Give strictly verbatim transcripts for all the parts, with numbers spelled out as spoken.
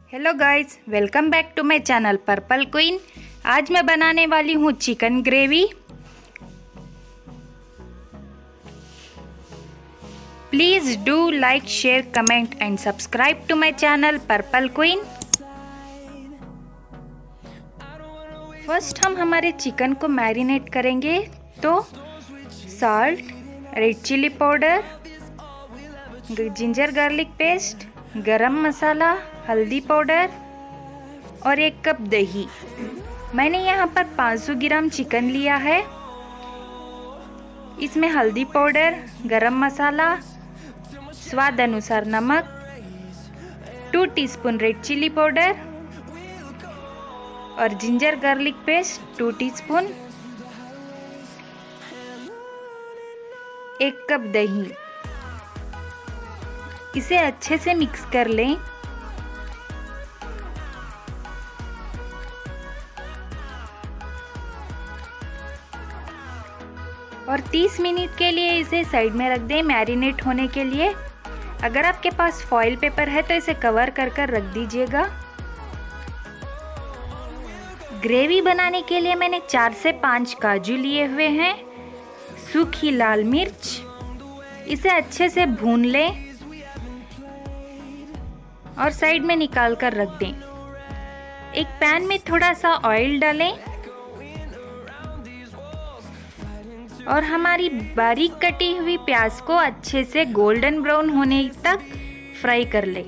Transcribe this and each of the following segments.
Hello guys, welcome back to my channel purple queen. आज मैं बनाने वाली हूँ chicken gravy. Please do like, share, comment and subscribe to my channel purple queen. First हम हमारे chicken को marinate करेंगे। तो salt, red chilli powder, ginger garlic paste, garam masala, हल्दी पाउडर और एक कप दही। मैंने यहाँ पर पाँच सौ ग्राम चिकन लिया है। इसमें हल्दी पाउडर, गरम मसाला, स्वाद अनुसार नमक, two teaspoon red chilli powder और ginger garlic paste two teaspoon, एक कप दही। इसे अच्छे से मिक्स कर लें। और तीस मिनट के लिए इसे साइड में रख दें मैरिनेट होने के लिए। अगर आपके पास फॉइल पेपर है तो इसे कवर कर कर रख दीजिएगा। ग्रेवी बनाने के लिए मैंने चार से पाँच काजू लिए हुए हैं, सूखी लाल मिर्च। इसे अच्छे से भून लें और साइड में निकाल कर रख दें। एक पैन में थोड़ा सा ऑयल डालें और हमारी बारीक कटी हुई प्याज को अच्छे से गोल्डन ब्राउन होने तक फ्राई कर लें।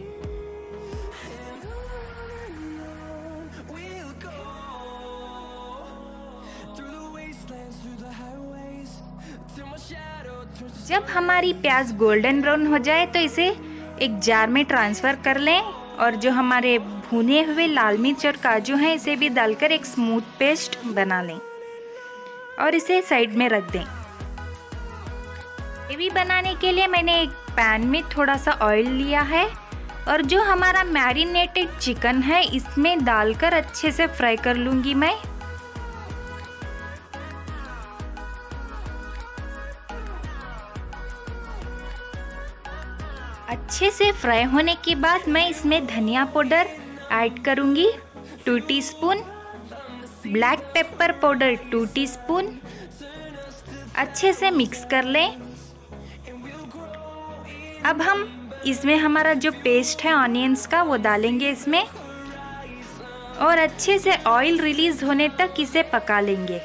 जब हमारी प्याज गोल्डन ब्राउन हो जाए तो इसे एक जार में ट्रांसफ़र कर लें और जो हमारे भुने हुए लाल मिर्च और काजू हैं इसे भी डालकर एक स्मूथ पेस्ट बना लें और इसे साइड में रख दें। ग्रेवी बनाने के लिए मैंने एक पैन में थोड़ा सा ऑयल लिया है और जो हमारा मैरिनेटेड चिकन है इसमें डालकर अच्छे से फ्राई कर लूँगी मैं। अच्छे से फ्राई होने के बाद मैं इसमें धनिया पाउडर ऐड करूँगी two teaspoon, black pepper powder two teaspoon. अच्छे से मिक्स कर लें। अब हम इसमें हमारा जो पेस्ट है ऑनियंस का वो डालेंगे इसमें और अच्छे से ऑयल रिलीज होने तक इसे पका लेंगे।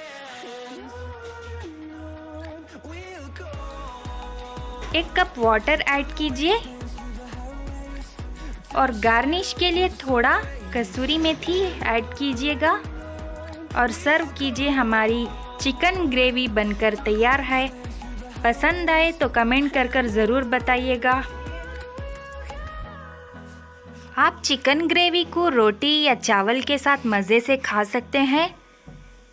एक कप वाटर ऐड कीजिए और गार्निश के लिए थोड़ा कसूरी मेथी ऐड कीजिएगा और सर्व कीजिए। हमारी चिकन ग्रेवी बनकर तैयार है। पसंद आए तो कमेंट कर कर ज़रूर बताइएगा। आप चिकन ग्रेवी को रोटी या चावल के साथ मज़े से खा सकते हैं।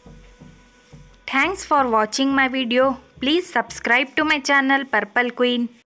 Thanks for watching my video. Please subscribe to my channel Purple Queen.